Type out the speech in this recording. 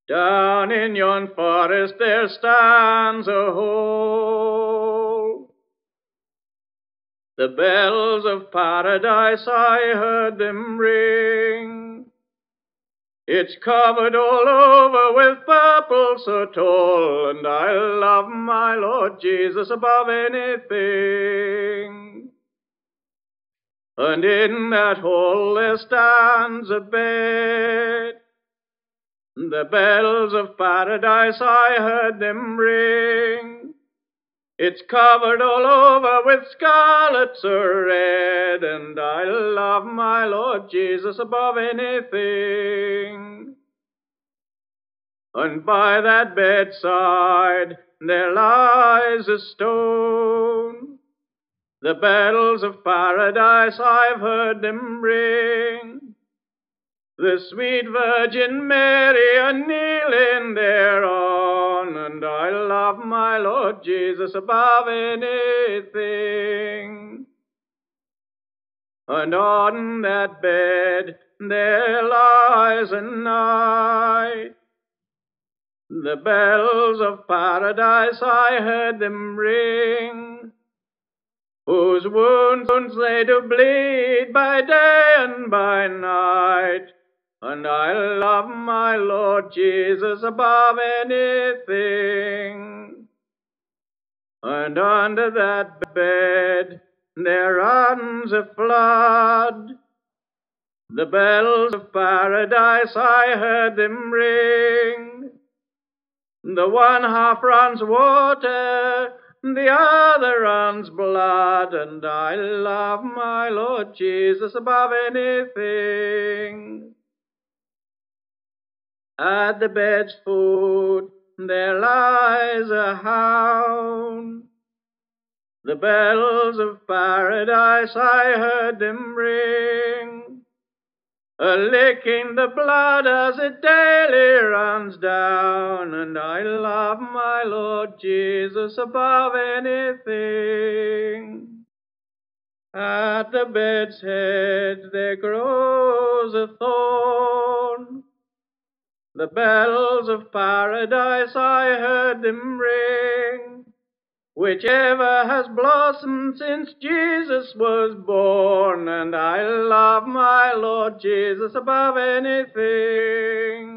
Down in yon forest there stands a hole. The bells of paradise, I heard them ring. It's covered all over with purple so tall, and I love my Lord Jesus above anything. And in that hole there stands a bed. The bells of paradise, I heard them ring. It's covered all over with scarlet so red, and I love my Lord Jesus above anything. And by that bedside there lies a stone. The bells of paradise, I've heard them ring. The sweet Virgin Mary a-kneeling thereon, and I love my Lord Jesus above anything. And on that bed there lies a knight. The bells of paradise, I heard them ring, whose wounds they do bleed by day and by night. And I love my Lord Jesus above anything. And under that bed there runs a flood. The bells of paradise, I heard them ring. The one half runs water, the other runs blood, and I love my Lord Jesus above anything. At the bed's foot there lies a hound. The bells of paradise, I heard them ring, a-licking the blood as it daily runs down, and I love my Lord Jesus above anything. At the bed's head there grows a thorn. The bells of paradise, I heard them ring, whichever has blossomed since Jesus was born, and I love my Lord Jesus above anything.